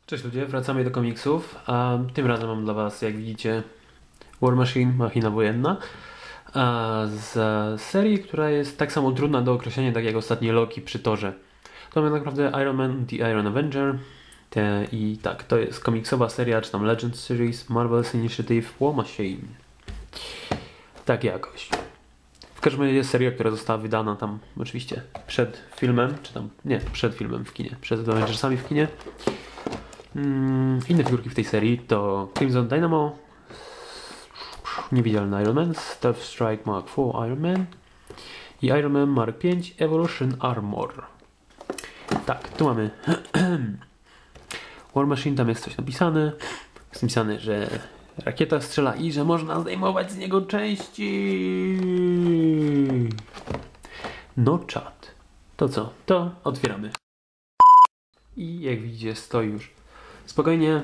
Cześć ludzie, wracamy do komiksów, a tym razem mam dla was, jak widzicie, War Machine, machina wojenna, z serii, która jest tak samo trudna do określenia, tak jak ostatnie Loki przy Torze. To mamy naprawdę Iron Man, The Iron Avenger i tak, to jest komiksowa seria, czy tam Legends Series, Marvel's Initiative, War Machine. Tak jakoś. W każdym razie jest seria, która została wydana tam oczywiście przed filmem, czy tam, nie, przed filmem w kinie, przed Avengersami w kinie. Inne figurki w tej serii to Crimson Dynamo, Niewidzialny Iron Man, Stealth Strike Mark IV Iron Man i Iron Man Mark V Evolution Armor. Tak, tu mamy War Machine, tam jest coś napisane. Jest napisane, że rakieta strzela i że można zdejmować z niego części. No czad. To co? To otwieramy. I jak widzicie, stoi już spokojnie.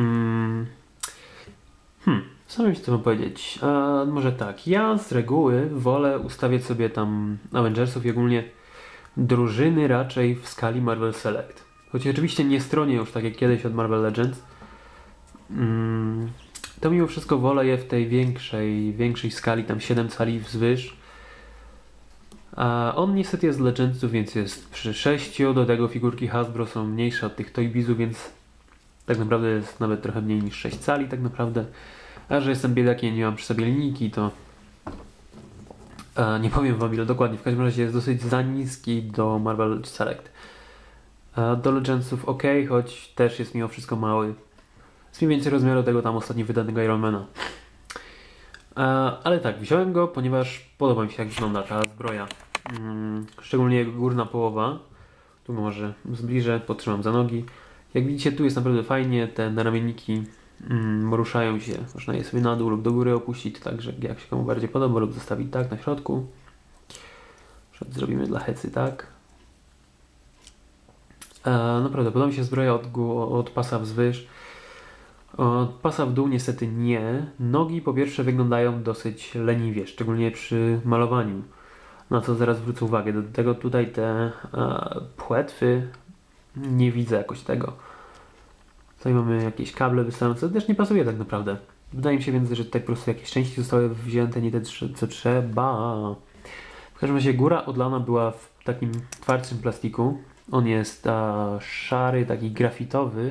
Co bym wam powiedzieć? Może tak, ja z reguły wolę ustawiać sobie tam Avengersów i ogólnie drużyny raczej w skali Marvel Select. Choć oczywiście nie stronię już tak jak kiedyś od Marvel Legends. To mimo wszystko wolę je w tej większej skali, tam 7 cali wzwyż. A on niestety jest z Legendsów, więc jest przy 6, do tego figurki Hasbro są mniejsze od tych Toy Bizów, więc tak naprawdę jest nawet trochę mniej niż 6 cali tak naprawdę. A że jestem biedakiem i nie mam przy sobie linijki, to nie powiem wam ile dokładnie. W każdym razie jest dosyć za niski do Marvel Select. Do Legendsów ok, choć też jest mimo wszystko mały. Jest mniej więcej rozmiaru tego tam ostatnio wydanego Ironmana. Ale tak, wziąłem go, ponieważ podoba mi się jak wygląda ta zbroja. Szczególnie jego górna połowa. Tu może zbliżę, potrzymam za nogi. Jak widzicie, tu jest naprawdę fajnie, te naramienniki ruszają się. Można je sobie na dół lub do góry opuścić, także jak się komu bardziej podoba, lub zostawić tak na środku. Zrobimy dla hecy tak. Naprawdę, podoba mi się zbroja od pasa wzwyż. Od pasa w dół niestety nie. Nogi po pierwsze wyglądają dosyć leniwie, szczególnie przy malowaniu. Na co zaraz zwrócę uwagę. Do tego tutaj te płetwy nie widzę jakoś tego. Tutaj mamy jakieś kable wystające, to też nie pasuje tak naprawdę. Wydaje mi się więc, że tutaj po prostu jakieś części zostały wzięte, nie te co trzeba. W każdym razie góra odlana była w takim twardszym plastiku. On jest szary, taki grafitowy.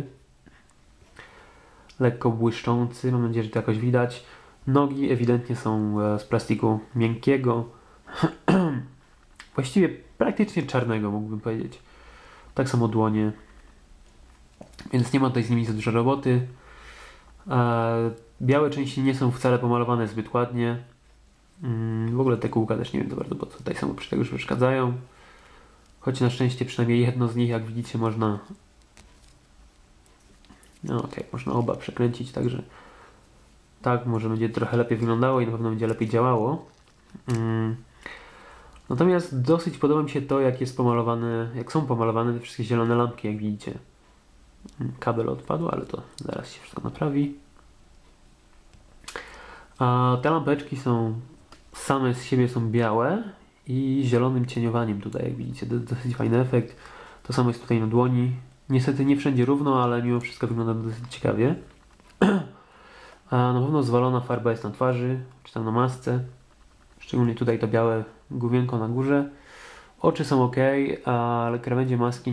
Lekko błyszczący, mam nadzieję, że to jakoś widać. Nogi ewidentnie są z plastiku miękkiego. Właściwie praktycznie czarnego, mógłbym powiedzieć. Tak samo dłonie. Więc nie ma tutaj z nimi za dużo roboty. Białe części nie są wcale pomalowane zbyt ładnie. W ogóle te kółka też nie wiem za bardzo, bo tutaj są przy tego już przeszkadzają. Choć na szczęście przynajmniej jedno z nich, jak widzicie, można... No okej, można oba przekręcić, także tak może będzie trochę lepiej wyglądało i na pewno będzie lepiej działało. Natomiast dosyć podoba mi się to, jak jest pomalowane, jak są pomalowane te wszystkie zielone lampki, jak widzicie. Kabel odpadł, ale to zaraz się wszystko naprawi. A te lampeczki są same z siebie są białe i zielonym cieniowaniem tutaj, jak widzicie. Dosyć fajny efekt. To samo jest tutaj na dłoni. Niestety nie wszędzie równo, ale mimo wszystko wygląda dosyć ciekawie. A na pewno zwalona farba jest na twarzy, czy tam na masce. Szczególnie tutaj to białe główienko na górze. Oczy są ok, ale krawędzie maski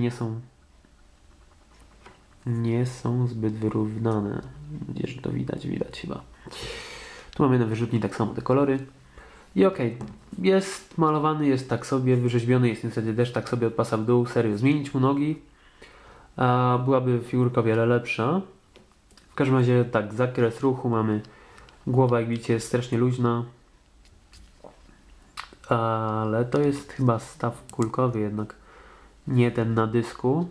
nie są zbyt wyrównane. Mam nadzieję, że to widać chyba. Tu mamy na wyrzutni tak samo te kolory. I okej, jest malowany, jest tak sobie, wyrzeźbiony jest niestety też tak sobie od pasa w dół. Serio, zmienić mu nogi, byłaby figurka o wiele lepsza. W każdym razie tak, zakres ruchu mamy. Głowa, jak widzicie, jest strasznie luźna. Ale to jest chyba staw kulkowy jednak. Nie ten na dysku.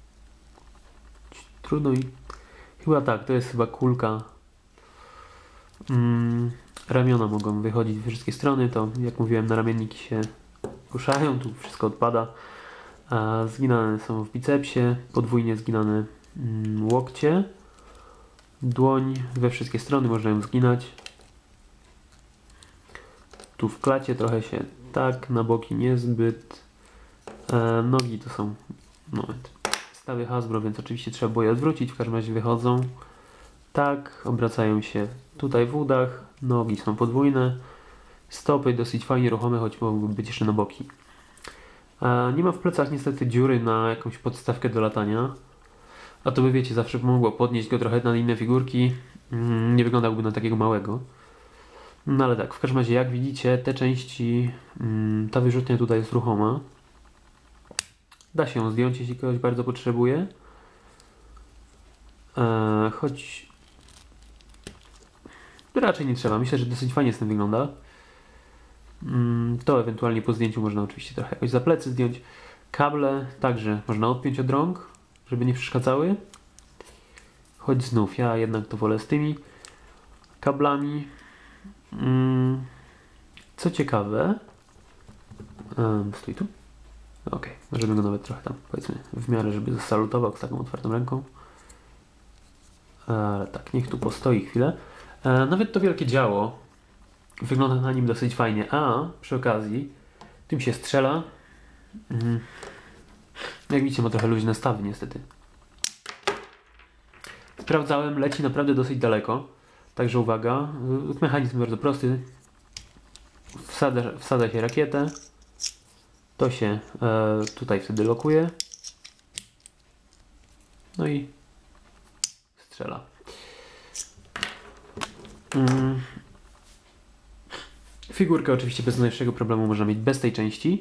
Trudno i... Chyba tak, to jest chyba kulka. Ramiona mogą wychodzić we wszystkie strony. To jak mówiłem, naramienniki się ruszają. Tu wszystko odpada. Zginane są w bicepsie. Podwójnie zginane łokcie. Dłoń we wszystkie strony można ją zginać. Tu w klacie trochę się tak, na boki niezbyt. Nogi to są... Moment. zestawy Hasbro, więc oczywiście trzeba było je odwrócić. W każdym razie wychodzą tak, obracają się tutaj w udach, nogi są podwójne, stopy dosyć fajnie ruchome, choć mogłyby być jeszcze na boki. Nie ma w plecach niestety dziury na jakąś podstawkę do latania, a to by wiecie, zawsze pomogło podnieść go trochę na inne figurki, nie wyglądałby na takiego małego. No ale tak, w każdym razie jak widzicie, te części, ta wyrzutnia tutaj jest ruchoma. Da się ją zdjąć, jeśli ktoś bardzo potrzebuje. Choć raczej nie trzeba. Myślę, że dosyć fajnie z tym wygląda. To ewentualnie po zdjęciu można oczywiście trochę jakoś za plecy zdjąć. Kable także można odpiąć od rąk, żeby nie przeszkadzały. Choć znów, ja jednak to wolę z tymi kablami. Co ciekawe, stój tu. Ok, możemy go nawet trochę tam, powiedzmy, w miarę, żeby zasalutował z taką otwartą ręką. Ale tak, niech tu postoi chwilę. Nawet to wielkie działo wygląda na nim dosyć fajnie, a przy okazji tym się strzela. Jak widzicie, ma trochę luźne stawy niestety. Sprawdzałem, leci naprawdę dosyć daleko, także uwaga, mechanizm bardzo prosty. Wsadza się rakietę, to się tutaj wtedy lokuje, no i strzela. Figurkę oczywiście bez najmniejszego problemu można mieć bez tej części.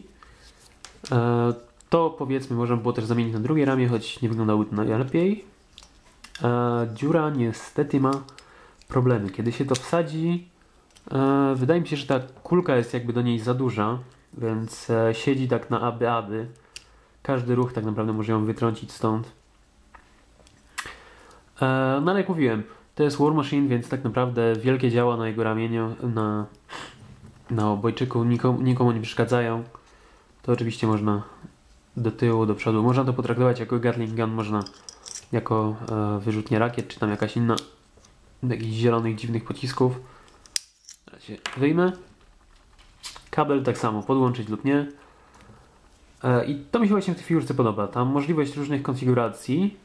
To powiedzmy można było też zamienić na drugie ramię, choć nie wyglądałoby to najlepiej. Dziura niestety ma problemy. Kiedy się to wsadzi, wydaje mi się, że ta kulka jest jakby do niej za duża, więc siedzi tak na aby. Każdy ruch tak naprawdę może ją wytrącić stąd. No ale jak mówiłem, to jest War Machine, więc tak naprawdę wielkie działa na jego ramieniu, na obojczyku nikomu nie przeszkadzają. To oczywiście można do tyłu, do przodu. Można to potraktować jako Gatling Gun, można jako wyrzutnie rakiet, czy tam jakaś inna, jakichś zielonych, dziwnych pocisków. Teraz się wyjmę. Kabel tak samo, podłączyć lub nie. I to mi się właśnie w tej figurce podoba. Tam możliwość różnych konfiguracji.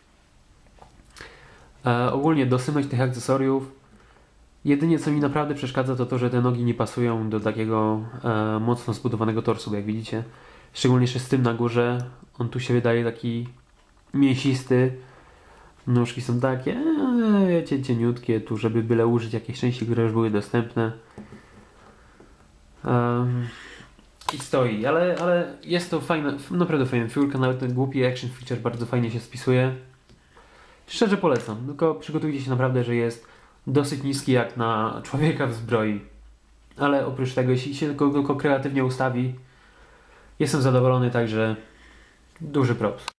Ogólnie dosypać tych akcesoriów. Jedynie co mi naprawdę przeszkadza to to, że te nogi nie pasują do takiego mocno zbudowanego torsu, jak widzicie. Szczególnie jeszcze z tym na górze. On tu się wydaje taki mięsisty. Nóżki są takie cieniutkie tu, żeby byle użyć jakiejś części, które już były dostępne. I stoi, ale jest to fajna, naprawdę fajna figurka, nawet ten głupi action feature bardzo fajnie się spisuje. Szczerze polecam, tylko przygotujcie się naprawdę, że jest dosyć niski jak na człowieka w zbroi. Ale oprócz tego, jeśli się tylko kreatywnie ustawi, jestem zadowolony, także duży props.